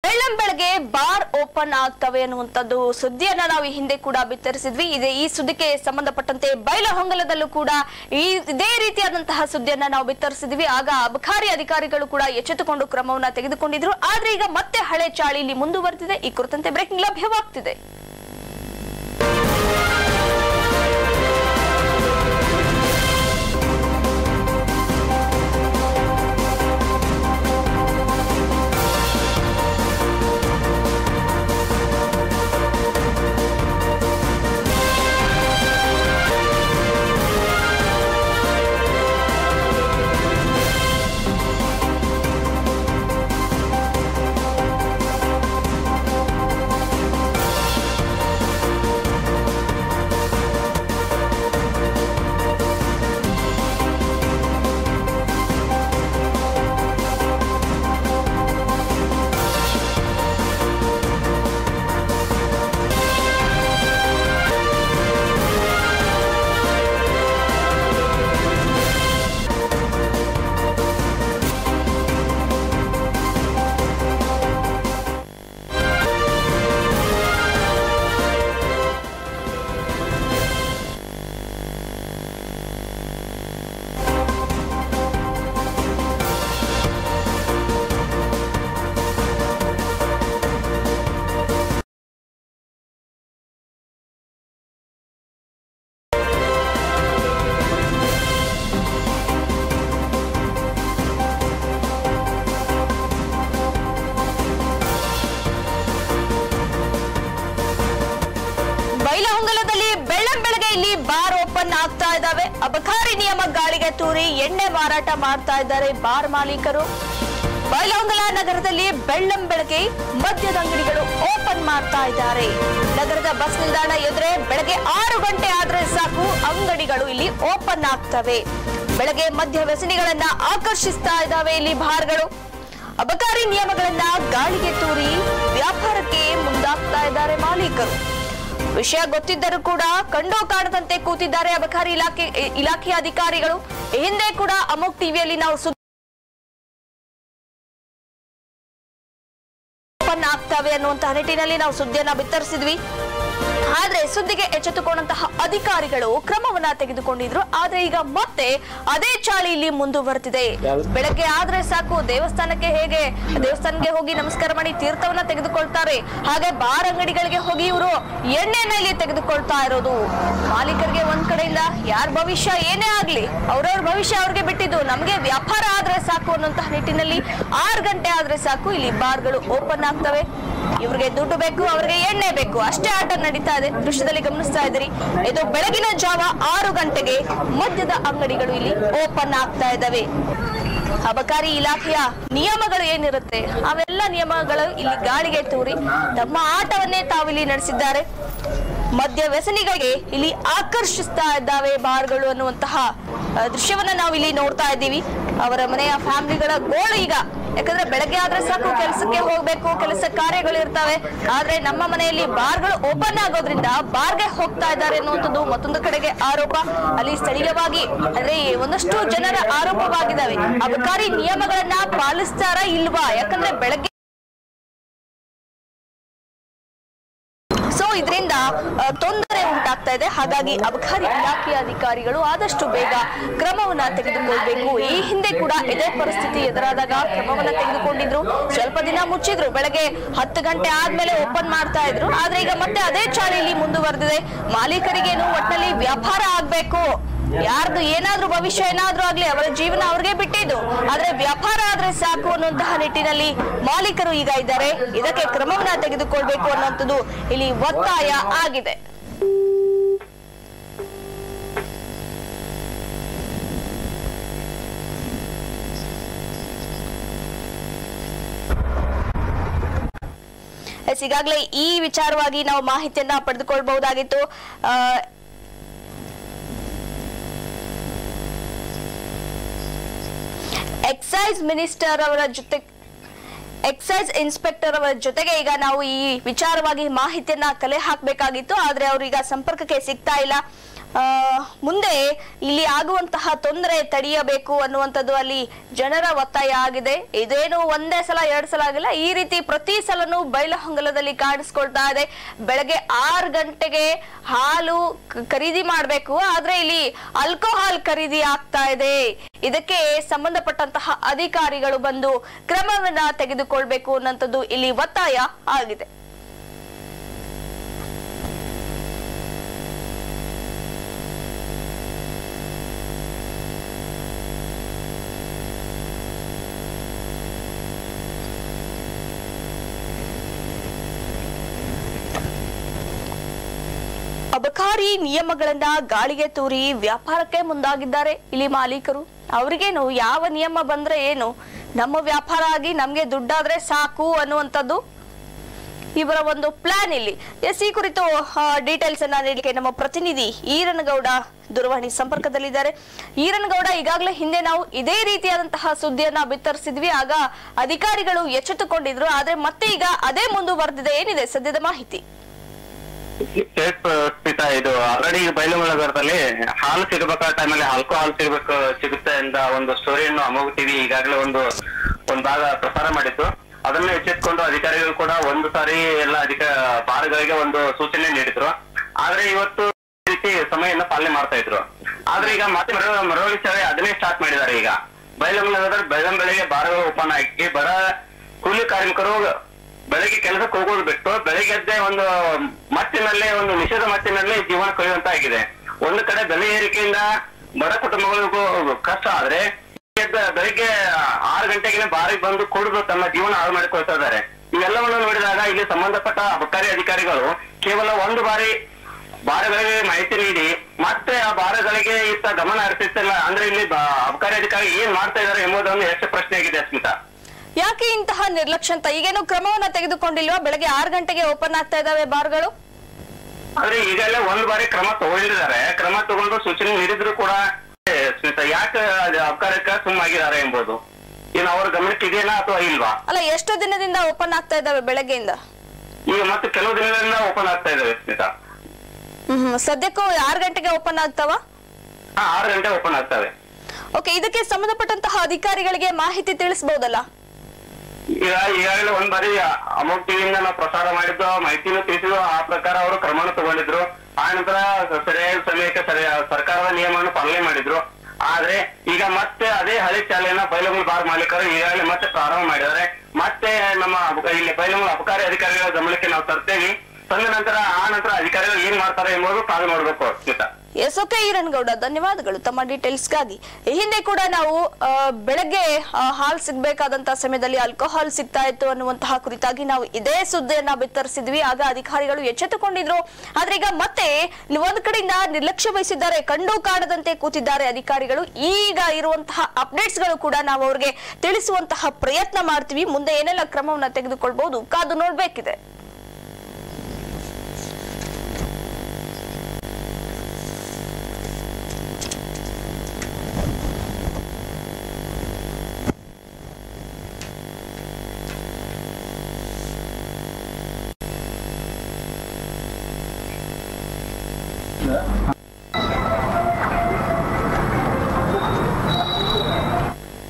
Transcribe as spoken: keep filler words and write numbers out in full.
ಬೆಳ್ಳಂಬೆಳಗ್ಗೆ bar open ಆಗ್ತವೆ ಅನ್ನುವಂಥದ್ದು ಸುದ್ದಿಯನ್ನ ನಾವು ಈ ಹಿಂದೆ ಕೂಡ ಬಿತ್ತರಿಸಿದ್ವಿ. ಇದೆ ಈ ಸುದ್ದಿಗೆ ಸಂಬಂಧಪಟ್ಟಂತೆ ಬೈಲಹೊಂಗಲದಲ್ಲೂ ಕೂಡ ಈ ಇದೇ ರೀತಿಯಾದಂತಹ ಸುದ್ದಿಯನ್ನ ನಾವು ಬಿತ್ತರಿಸಿದ್ವಿ. ಆಗ ಅಬಕಾರಿ ಅಧಿಕಾರಿಗಳು ಕೂಡ ಎಚ್ಚೆತ್ತುಕೊಂಡು ಕ್ರಮವನ್ನ ತೆಗೆದುಕೊಂಡಿದ್ರು. ಆದ್ರೆ ಈಗ ಮತ್ತೆ ಹಳೆ ಚಾಳಿ ಇಲ್ಲಿ ಮುಂದುವರೆದಿದೆ. ಈ ಕುರಿತಂತೆ ಬ್ರೇಕಿಂಗ್ ಲಭ್ಯವಾಗ್ತಿದೆ. ಬೈಲಹೊಂಗಲದಲ್ಲಿ ಬೆಳ್ಳಂಬೆಳಗ್ಗೆ ಇಲ್ಲಿ ಬಾರ್ ಓಪನ್ ಆಗ್ತಾ ಇದ್ದಾವೆ. ಅಬಕಾರಿ ನಿಯಮ ಗಾಳಿಗೆ ತೂರಿ ಎಣ್ಣೆ ಮಾರಾಟ ಮಾಡ್ತಾ ಇದ್ದಾರೆ ಬಾರ್ ಮಾಲೀಕರು. ಬೈಲಹೊಂಗಲ ನಗರದಲ್ಲಿ ಬೆಳ್ಳಂಬೆಳಗ್ಗೆ ಮದ್ಯದ ಅಂಗಡಿಗಳು ಓಪನ್ ಮಾಡ್ತಾ ಇದ್ದಾರೆ. ನಗರದ ಬಸ್ ನಿಲ್ದಾಣ ಎದುರೇ ಬೆಳಗ್ಗೆ ಆರು ಗಂಟೆ ಆದ್ರೆ ಸಾಕು ಅಂಗಡಿಗಳು ಇಲ್ಲಿ ಓಪನ್ ಆಗ್ತವೆ. ಬೆಳಗ್ಗೆ ಮದ್ಯ ವ್ಯಸನಿಗಳನ್ನ ಆಕರ್ಷಿಸ್ತಾ ಇದ್ದಾವೆ ಇಲ್ಲಿ ಬಾರ್ಗಳು. ಅಬಕಾರಿ ನಿಯಮಗಳನ್ನ ಗಾಳಿಗೆ ತೂರಿ ವ್ಯಾಪಾರಕ್ಕೆ ಮುಂದಾಗ್ತಾ ಇದ್ದಾರೆ ಮಾಲೀಕರು. ವಿಷಯ ಗೊತ್ತಿದ್ದರೂ ಕೂಡ ಕಂಡೋ ಕಾಣದಂತೆ ಕೂತಿದ್ದಾರೆ ಅಬಕಾರಿ ಇಲಾಖೆ ಇಲಾಖೆಯ ಅಧಿಕಾರಿಗಳು. ಹಿಂದೆ ಕೂಡ ಅಮೋಕ್ ಟಿವಿಯಲ್ಲಿ ನಾವು ಓಪನ್ ಆಗ್ತವೆ ಅನ್ನುವಂತಹ ನಿಟ್ಟಿನಲ್ಲಿ ನಾವು ಸುದ್ದಿಯನ್ನ ಬಿತ್ತರಿಸಿದ್ವಿ. ಆದ್ರೆ ಸುದ್ದಿಗೆ ಎಚ್ಚೆತ್ತುಕೊಂಡಂತಹ ಅಧಿಕಾರಿಗಳು ಕ್ರಮವನ್ನ ತೆಗೆದುಕೊಂಡಿದ್ರು. ಆದ್ರೆ ಈಗ ಮತ್ತೆ ಅದೇ ಚಾಳಿ ಇಲ್ಲಿ ಮುಂದುವರೆದಿದೆ. ಬೆಳಗ್ಗೆ ಆದ್ರೆ ಸಾಕು ದೇವಸ್ಥಾನಕ್ಕೆ ಹೇಗೆ ದೇವಸ್ಥಾನಕ್ಕೆ ಹೋಗಿ ನಮಸ್ಕಾರ ಮಾಡಿ ತೀರ್ಥವನ್ನ ತೆಗೆದುಕೊಳ್ತಾರೆ, ಹಾಗೆ ಬಾರ್ ಅಂಗಡಿಗಳಿಗೆ ಹೋಗಿ ಇವರು ಎಣ್ಣೆನ ಇಲ್ಲಿ ತೆಗೆದುಕೊಳ್ತಾ ಇರೋದು. ಮಾಲೀಕರಿಗೆ ಒಂದ್ ಕಡೆಯಿಂದ ಯಾರ ಭವಿಷ್ಯ ಏನೇ ಆಗ್ಲಿ ಅವ್ರವ್ರ ಭವಿಷ್ಯ ಅವ್ರಿಗೆ ಬಿಟ್ಟಿದ್ದು, ನಮ್ಗೆ ವ್ಯಾಪಾರ ಆದ್ರೆ ಸಾಕು ಅನ್ನುವಂತಹ ನಿಟ್ಟಿನಲ್ಲಿ ಆರು ಗಂಟೆ ಆದ್ರೆ ಸಾಕು ಇಲ್ಲಿ ಬಾರ್ಗಳು ಓಪನ್ ಆಗ್ತವೆ. ಇವ್ರಿಗೆ ದುಡ್ಡು ಬೇಕು, ಅವ್ರಿಗೆ ಎಣ್ಣೆ ಬೇಕು, ಅಷ್ಟೇ ಆಟ ನಡೀತಾ ಇದೆ. ದೃಶ್ಯದಲ್ಲಿ ಗಮನಿಸ್ತಾ ಇದ್ದೀರಿ, ಇದು ಬೆಳಗಿನ ಜಾವ ಆರು ಗಂಟೆಗೆ ಮದ್ಯದ ಅಂಗಡಿಗಳು ಇಲ್ಲಿ ಓಪನ್ ಆಗ್ತಾ ಇದ್ದಾವೆ. ಅಬಕಾರಿ ಇಲಾಖೆಯ ನಿಯಮಗಳು ಏನಿರುತ್ತೆ ಅವೆಲ್ಲ ನಿಯಮಗಳು ಇಲ್ಲಿ ಗಾಳಿಗೆ ತೂರಿ ತಮ್ಮ ಆಟವನ್ನೇ ತಾವಿಲ್ಲಿ ನಡೆಸಿದ್ದಾರೆ. ಮದ್ಯ ವ್ಯಸನಿಗಳಿಗೆ ಇಲ್ಲಿ ಆಕರ್ಷಿಸ್ತಾ ಇದ್ದಾವೆ ಬಾರ್ಗಳು ಅನ್ನುವಂತಹ ದೃಶ್ಯವನ್ನ ನಾವು ಇಲ್ಲಿ ನೋಡ್ತಾ ಇದ್ದೀವಿ. ಅವರ ಮನೆಯ ಫ್ಯಾಮಿಲಿಗಳ ಗೋಳು ಈಗ, ಯಾಕಂದ್ರೆ ಬೆಳಗ್ಗೆ ಆದ್ರೆ ಸಾಕು ಕೆಲಸಕ್ಕೆ ಹೋಗ್ಬೇಕು, ಕೆಲಸ ಕಾರ್ಯಗಳು ಇರ್ತವೆ. ಆದ್ರೆ ನಮ್ಮ ಮನೆಯಲ್ಲಿ ಬಾರ್ಗಳು ಓಪನ್ ಆಗೋದ್ರಿಂದ ಬಾರ್ಗೆ ಹೋಗ್ತಾ ಇದ್ದಾರೆ ಅನ್ನುವಂಥದ್ದು ಮತ್ತೊಂದು ಕಡೆಗೆ ಆರೋಪ ಅಲ್ಲಿ ಸ್ಥಳೀಯವಾಗಿ ಅಂದ್ರೆ ಒಂದಷ್ಟು ಜನರ ಆರೋಪವಾಗಿದ್ದಾವೆ. ಅಬಕಾರಿ ನಿಯಮಗಳನ್ನ ಪಾಲಿಸ್ತಾರಾ ಇಲ್ವಾ? ಯಾಕಂದ್ರೆ ಬೆಳಗ್ಗೆ ಸೊ ಇದರಿಂದ ತೊಂದರೆ ಉಂಟಾಗ್ತಾ ಇದೆ. ಹಾಗಾಗಿ ಅಬಕಾರಿ ಇಲಾಖೆಯ ಅಧಿಕಾರಿಗಳು ಆದಷ್ಟು ಬೇಗ ಕ್ರಮವನ್ನ ತೆಗೆದುಕೊಳ್ಬೇಕು. ಈ ಹಿಂದೆ ಕೂಡ ಇದೇ ಪರಿಸ್ಥಿತಿ ಎದುರಾದಾಗ ಕ್ರಮವನ್ನ ತೆಗೆದುಕೊಂಡಿದ್ರು. ಸ್ವಲ್ಪ ದಿನ ಮುಚ್ಚಿದ್ರು, ಬೆಳಗ್ಗೆ ಹತ್ತು ಗಂಟೆ ಆದ್ಮೇಲೆ ಓಪನ್ ಮಾಡ್ತಾ ಇದ್ರು. ಆದ್ರೆ ಈಗ ಮತ್ತೆ ಅದೇ ಚಾಳಿಯಲ್ಲಿ ಮುಂದುವರೆದಿದೆ. ಮಾಲೀಕರಿಗೇನು ಒಟ್ಟಿನಲ್ಲಿ ವ್ಯಾಪಾರ ಆಗ್ಬೇಕು, ಯಾರ್ದು ಏನಾದ್ರೂ ಭವಿಷ್ಯ ಏನಾದ್ರೂ ಆಗ್ಲಿ ಅವರ ಜೀವನ ಅವ್ರಿಗೆ ಬಿಟ್ಟಿದ್ದು, ಆದ್ರೆ ವ್ಯಾಪಾರ ಆದ್ರೆ ಸಾಕು ಅನ್ನುವಂತಹ ನಿಟ್ಟಿನಲ್ಲಿ ಮಾಲೀಕರು ಈಗ ಇದ್ದಾರೆ. ಇದಕ್ಕೆ ಕ್ರಮವನ್ನ ತೆಗೆದುಕೊಳ್ಬೇಕು ಅನ್ನುವಂಥದ್ದು ಇಲ್ಲಿ ಒತ್ತಾಯ ಆಗಿದೆ. ಈಗಾಗಲೇ ಈ ವಿಚಾರವಾಗಿ ನಾವು ಮಾಹಿತಿಯನ್ನ ಪಡೆದುಕೊಳ್ಬಹುದಾಗಿತ್ತು. ಆ ಎಕ್ಸೈಸ್ ಮಿನಿಸ್ಟರ್ ಅವರ ಜೊತೆ ಎಕ್ಸೈಸ್ ಇನ್ಸ್ಪೆಕ್ಟರ್ ಅವರ ಜೊತೆಗೆ ಈಗ ನಾವು ಈ ವಿಚಾರವಾಗಿ ಮಾಹಿತಿಯನ್ನ ಕಲೆ ಹಾಕಬೇಕಾಗಿತ್ತು. ಆದ್ರೆ ಅವರು ಈಗ ಸಂಪರ್ಕಕ್ಕೆ ಸಿಗ್ತಾ ಇಲ್ಲ. ಆ ಮುಂದೆ ಇಲ್ಲಿ ಆಗುವಂತಹ ತೊಂದರೆ ತಡೆಯಬೇಕು ಅನ್ನುವಂಥದ್ದು ಅಲ್ಲಿ ಜನರ ಒತ್ತಾಯ ಆಗಿದೆ. ಇದೇನು ಒಂದೇ ಸಲ ಎರಡ್ ಸಲ ಆಗಿಲ್ಲ, ಈ ರೀತಿ ಪ್ರತಿ ಸಲನೂ ಬೈಲಹೊಂಗಲದಲ್ಲಿ ಕಾಣಿಸ್ಕೊಳ್ತಾ ಇದೆ. ಬೆಳಗ್ಗೆ ಆರು ಗಂಟೆಗೆ ಹಾಲು ಖರೀದಿ ಮಾಡ್ಬೇಕು, ಆದ್ರೆ ಇಲ್ಲಿ ಆಲ್ಕೋಹಾಲ್ ಖರೀದಿ ಆಗ್ತಾ ಇದೆ. ಇದಕ್ಕೆ ಸಂಬಂಧಪಟ್ಟಂತಹ ಅಧಿಕಾರಿಗಳು ಬಂದು ಕ್ರಮವನ್ನ ತೆಗೆದುಕೊಳ್ಬೇಕು ಅನ್ನೋಂಥದ್ದು ಇಲ್ಲಿ ಒತ್ತಾಯ ಆಗಿದೆ. ಅಬಕಾರಿ ನಿಯಮಗಳನ್ನ ಗಾಳಿಗೆ ತೂರಿ ವ್ಯಾಪಾರಕ್ಕೆ ಮುಂದಾಗಿದ್ದಾರೆ ಇಲ್ಲಿ ಮಾಲೀಕರು. ಅವ್ರಿಗೇನು ಯಾವ ನಿಯಮ ಬಂದ್ರೆ ಏನು, ನಮ್ಮ ವ್ಯಾಪಾರ ಆಗಿ ನಮ್ಗೆ ದುಡ್ಡಾದ್ರೆ ಸಾಕು ಅನ್ನುವಂಥದ್ದು ಇವರ ಒಂದು ಪ್ಲಾನ್ ಇಲ್ಲಿ. ಎಸ್ ಈ ಕುರಿತು ಡೀಟೇಲ್ಸ್ ಅನ್ನ ನೀಡಲಿಕ್ಕೆ ನಮ್ಮ ಪ್ರತಿನಿಧಿ ಈರನಗೌಡ ದೂರವಾಣಿ ಸಂಪರ್ಕದಲ್ಲಿದ್ದಾರೆ. ಈರನಗೌಡ, ಈಗಾಗಲೇ ಹಿಂದೆ ನಾವು ಇದೇ ರೀತಿಯಾದಂತಹ ಸುದ್ದಿಯನ್ನ ಬಿತ್ತರಿಸಿದ್ವಿ, ಆಗ ಅಧಿಕಾರಿಗಳು ಎಚ್ಚೆತ್ತುಕೊಂಡಿದ್ರು, ಆದ್ರೆ ಮತ್ತೆ ಈಗ ಅದೇ ಮುಂದುವರೆದಿದೆ. ಏನಿದೆ ಸದ್ಯದ ಮಾಹಿತಿ? ಸ್ಮಿತಾ, ಇದು ಆಲ್ರೆಡಿ ಬೈಲಹೊಂಗಲದಲ್ಲಿ ಹಾಲು ಸಿಗಬೇಕಾದ ಟೈಮಲ್ಲಿ ಆಲ್ಕೋ ಹಾಲು ಸಿಗಬೇಕು ಸಿಗುತ್ತೆ ಅಂತ ಒಂದು ಸ್ಟೋರಿಯನ್ನು ಅಮೋಘ ಟಿವಿ ಈಗಾಗಲೇ ಒಂದು ಒಂದ್ ಭಾಗ ಪ್ರಸಾರ ಮಾಡಿತ್ತು. ಅದನ್ನ ಎಚ್ಚೆತ್ಕೊಂಡು ಅಧಿಕಾರಿಗಳು ಕೂಡ ಒಂದು ಸಾರಿ ಎಲ್ಲ ಅಧಿಕ ಬಾರ್ಗಳಿಗೆ ಒಂದು ಸೂಚನೆ ನೀಡಿದ್ರು. ಆದ್ರೆ ಇವತ್ತು ರೀತಿ ಸಮಯನ ಪಾಲನೆ ಮಾಡ್ತಾ ಇದ್ರು. ಆದ್ರೆ ಈಗ ಮತ್ತೆ ಮರವಳಿ ಸೇವೆ ಅದನ್ನೇ ಸ್ಟಾರ್ಟ್ ಮಾಡಿದ್ದಾರೆ. ಈಗ ಬೈಲಹೊಂಗಲದಲ್ಲಿ ಬೆಳಗ್ಗೆ ಬೆಳಿಗ್ಗೆ ಬಾರ್ಗಳು ಓಪನ್ ಆಗಿ ಬಡ ಕೂಲಿ ಕಾರ್ಮಿಕರು ಬೆಳಗ್ಗೆ ಕೆಲಸಕ್ಕೆ ಹೋಗೋದು ಬಿಟ್ಟು ಬೆಳಿಗ್ಗೆ ಒಂದು ಮತ್ತಿನಲ್ಲೇ ಒಂದು ನಿಷೇಧ ಮತ್ತಿನಲ್ಲೇ ಜೀವನ ಕಳೆಯುವಂತ ಆಗಿದೆ. ಒಂದು ಕಡೆ ಬೆಲೆ ಏರಿಕೆಯಿಂದ ಬಡ ಕುಟುಂಬಗಳಿಗೂ ಕಷ್ಟ ಆದ್ರೆ ಬೆಳಿಗ್ಗೆ ಆರು ಗಂಟೆಗೆ ಬಾರಿಗೆ ಬಂದು ಕುಡಿದು ತಮ್ಮ ಜೀವನ ಹಾಳು ಮಾಡಿಕೊಳ್ತಾ ಇದ್ದಾರೆ. ಇವೆಲ್ಲವನ್ನು ನೋಡಿದಾಗ ಇಲ್ಲಿ ಸಂಬಂಧಪಟ್ಟ ಅಬಕಾರಿ ಅಧಿಕಾರಿಗಳು ಕೇವಲ ಒಂದು ಬಾರಿ ಬಾರಗಳಿಗೆ ಮಾಹಿತಿ ನೀಡಿ ಮತ್ತೆ ಆ ಬಾರಗಳಿಗೆ ಇತ್ತ ಗಮನ ಹರಿಸುತ್ತಿಲ್ಲ ಅಂದ್ರೆ ಇಲ್ಲಿ ಅಬಕಾರಿ ಅಧಿಕಾರಿ ಏನ್ ಮಾಡ್ತಾ ಇದ್ದಾರೆ ಎಂಬುದೊಂದು ಎಷ್ಟು ಪ್ರಶ್ನೆ ಆಗಿದೆ. ಸ್ಮಿತಾ, ಯಾಕೆ ಇಂತಹ ನಿರ್ಲಕ್ಷ್ಯ ಅಂತ? ಈಗೇನು ಕ್ರಮವನ್ನ ತೆಗೆದುಕೊಂಡಿಲ್ವಾ? ಬೆಳಗ್ಗೆ ಆರು ಗಂಟೆಗೆ ಓಪನ್ ಆಗ್ತಾ ಇದಾವೆ ಬಾರ್ಗಳು. ಆದ್ರೆ ಈಗಲೇ ಒಂದ್ ಬಾರಿ ಕ್ರಮ ತಗೊಂಡಿದ್ದಾರೆ. ಕ್ರಮ ತಗೊಂಡು ಸೂಚನೆ ನೀಡಿದ್ರು ಕೂಡ ಸ್ಮಿತಾ ಯಾಕೆ ಅಬಕಾರಕ್ಕೆ ಸುಮ್ಮಾಗಿದ್ದಾರೆ ಎಂಬುದು ಏನು ಅವ್ರ ಗಮನಕ್ಕೆ ಇದೆಯಾ ಅಥವಾ ಇಲ್ವಾ? ಅಲ್ಲ, ಎಷ್ಟು ದಿನದಿಂದ ಓಪನ್ ಆಗ್ತಾ ಇದಾವೆ ಬೆಳಗ್ಗೆಯಿಂದ? ಈಗ ಮತ್ತೆ ಕೆಲವು ದಿನದಿಂದ ಓಪನ್ ಆಗ್ತಾ ಇದಾವೆ ಸ್ಮಿತಾ. ಹ್ಮ್ ಸದ್ಯಕ್ಕೂ ಆರು ಗಂಟೆಗೆ ಓಪನ್ ಆಗ್ತಾವ? ಹಾ, ಆರು ಗಂಟೆ ಓಪನ್ ಆಗ್ತವೆ. ಓಕೆ, ಇದಕ್ಕೆ ಸಂಬಂಧಪಟ್ಟಂತಹ ಅಧಿಕಾರಿಗಳಿಗೆ ಮಾಹಿತಿ ತಿಳಿಸಬಹುದಲ್ಲ? ಈಗ ಈಗಾಗಲೇ ಒಂದ್ ಬಾರಿ ಅಮೋಘ ಟಿವಿಯಿಂದ ನಾವು ಪ್ರಸಾರ ಮಾಡಿದ್ದು ಮಾಹಿತಿನೂ ತಿಳಿಸಿದ್ರು. ಆ ಪ್ರಕಾರ ಅವರು ಕ್ರಮವನ್ನು ತಗೊಂಡಿದ್ರು. ಆ ನಂತರ ಸರಿಯಾದ ಸಮಯಕ್ಕೆ ಸರಿಯಾದ ಸರ್ಕಾರದ ನಿಯಮವನ್ನು ಪಾಲನೆ ಮಾಡಿದ್ರು. ಆದ್ರೆ ಈಗ ಮತ್ತೆ ಅದೇ ಹಳೆ ಚಾಲೆಯನ್ನ ಬೈಲಹೊಂಗಲ ಬಾರ್ ಮಾಲೀಕರು ಈಗಾಗಲೇ ಮತ್ತೆ ಪ್ರಾರಂಭ ಮಾಡಿದ್ದಾರೆ. ಮತ್ತೆ ನಮ್ಮ ಇಲ್ಲಿ ಬೈಲಹೊಂಗಲ ಅಬಕಾರಿ ಅಧಿಕಾರಿಗಳ ಗಮನಕ್ಕೆ ನಾವು ತರ್ತೇವೆ. ತಂದ ನಂತರ ಆ ನಂತರ ಅಧಿಕಾರಿಗಳು ಏನ್ ಮಾಡ್ತಾರೆ ಎಂಬುದು ಕಾದು ನೋಡ್ಬೇಕು. ಸ್ಮಿತಾ, ಎಸ್ ಓಕೆ ಈರನಗೌಡ, ಧನ್ಯವಾದಗಳು ತಮ್ಮ ಡೀಟೇಲ್ಸ್ಗಾಗಿ. ಈ ಹಿಂದೆ ಕೂಡ ನಾವು ಬೆಳಗ್ಗೆ ಹಾಲ್ ಸಿಗ್ಬೇಕಾದಂತಹ ಸಮಯದಲ್ಲಿ ಆಲ್ಕೋಹಾಲ್ ಸಿಗ್ತಾ ಇತ್ತು ಅನ್ನುವಂತಹ ಕುರಿತಾಗಿ ನಾವು ಇದೇ ಸುದ್ದಿಯನ್ನ ಬಿತ್ತರಿಸಿದ್ವಿ. ಆಗ ಅಧಿಕಾರಿಗಳು ಎಚ್ಚೆತ್ತುಕೊಂಡಿದ್ರು. ಆದ್ರೆ ಈಗ ಮತ್ತೆ ಒಂದ್ ಕಡೆಯಿಂದ ನಿರ್ಲಕ್ಷ್ಯ ವಹಿಸಿದ್ದಾರೆ, ಕಂಡು ಕಾಣದಂತೆ ಕೂತಿದ್ದಾರೆ ಅಧಿಕಾರಿಗಳು. ಈಗ ಇರುವಂತಹ ಅಪ್ಡೇಟ್ಸ್ ಗಳು ಕೂಡ ನಾವು ಅವ್ರಿಗೆ ತಿಳಿಸುವಂತಹ ಪ್ರಯತ್ನ ಮಾಡ್ತೀವಿ. ಮುಂದೆ ಏನೆಲ್ಲ ಕ್ರಮವನ್ನ ತೆಗೆದುಕೊಳ್ಬಹುದು ಕಾದು ನೋಡ್ಬೇಕಿದೆ. Yeah.